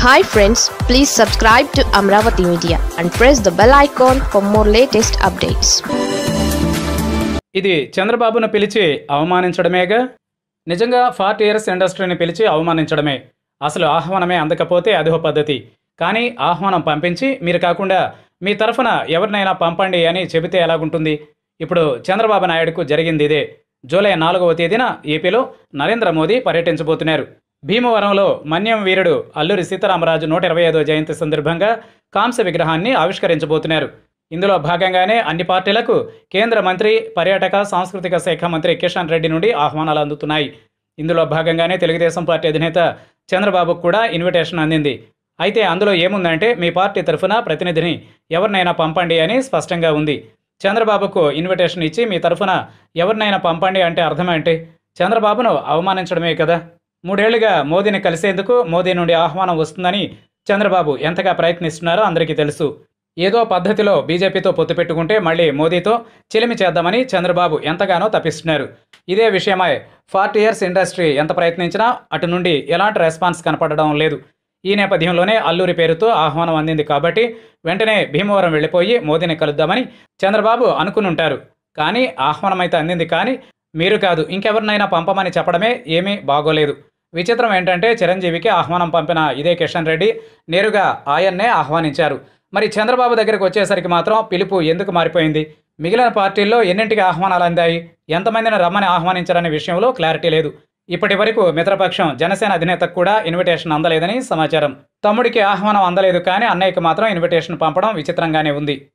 Hi friends, please subscribe to Amaravathi Media and press the bell icon for more latest updates. ఇది చంద్రబాబును పిలిచి అవమానించడమేగా. నిజంగా 40 years ఇండస్ట్రీని పిలిచి అవమానించడమే. అసలు ఆహ్వానమే అందకపోతే అదో పద్ధతి. కానీ ఆహ్వానం పంపించి మీరు కాకుండా మీ తరఫున ఎవరినైనా పంపండి అని చెబితే ఎలాగుంటుంది? ఇప్పుడు చంద్రబాబు నాయుడుకు జరిగింది ఇదే. జూలై 4వ తేదీన ఏపీలో నరేంద్ర మోదీ పర్యటించబోతున్నారు. భీమవరంలో మన్యం వీరుడు అల్లూరి సీతారామరాజు 125వ జయంతి సందర్భంగా కాంస్య విగ్రహాన్ని ఆవిష్కరించబోతున్నారు. ఇందులో భాగంగానే అన్ని పార్టీలకు కేంద్ర మంత్రి, పర్యాటక సాంస్కృతిక శాఖ మంత్రి కిషన్ రెడ్డి నుండి ఆహ్వానాలు అందుతున్నాయి. ఇందులో భాగంగానే తెలుగుదేశం పార్టీ అధినేత చంద్రబాబుకు కూడా ఇన్విటేషన్ అందింది. అయితే అందులో ఏముందంటే మీ పార్టీ తరఫున ప్రతినిధిని ఎవరినైనా పంపండి అని స్పష్టంగా ఉంది. చంద్రబాబుకు ఇన్విటేషన్ ఇచ్చి మీ తరఫున ఎవరినైనా పంపండి అంటే అర్థమేంటి? చంద్రబాబును అవమానించడమే కదా. 3 ఏళ్లుగా మోదీని కలిసేందుకు మోదీ నుండి ఆహ్వానం వస్తుందని చంద్రబాబు ఎంతగా ప్రయత్నిస్తున్నారో అందరికీ తెలుసు. ఏదో పద్ధతిలో బీజేపీతో పొత్తు పెట్టుకుంటే మళ్ళీ మోదీతో చిలిమి చేద్దామని చంద్రబాబు ఎంతగానో తప్పిస్తున్నారు. ఇదే విషయమై 40 ఇయర్స్ ఇండస్ట్రీ ఎంత ప్రయత్నించినా అటు నుండి ఎలాంటి రెస్పాన్స్ కనపడడం లేదు. ఈ నేపథ్యంలోనే అల్లూరి పేరుతో ఆహ్వానం అందింది కాబట్టి వెంటనే భీమవరం వెళ్ళిపోయి మోదీని కలుద్దామని చంద్రబాబు అనుకునుంటారు. కానీ ఆహ్వానం అయితే అందింది, కానీ మీరు కాదు ఇంకెవరినైనా పంపమని చెప్పడమే ఏమీ బాగోలేదు. విచిత్రం ఏంటంటే చిరంజీవికి ఆహ్వానం పంపిన ఇదే కిషన్ రెడ్డి నేరుగా ఆయన్నే ఆహ్వానించారు. మరి చంద్రబాబు దగ్గరికి వచ్చేసరికి మాత్రం పిలుపు ఎందుకు మారిపోయింది? మిగిలిన పార్టీల్లో ఎన్నింటికి ఆహ్వానాలు అందాయి? ఎంతమందిని రమ్మని ఆహ్వానించారనే విషయంలో క్లారిటీ లేదు. ఇప్పటి వరకు మిత్రపక్షం జనసేన అధినేతకు కూడా ఇన్విటేషన్ అందలేదని సమాచారం. తమ్ముడికి ఆహ్వానం అందలేదు, కానీ అన్నయ్యకి మాత్రం ఇన్విటేషన్ పంపడం విచిత్రంగానే ఉంది.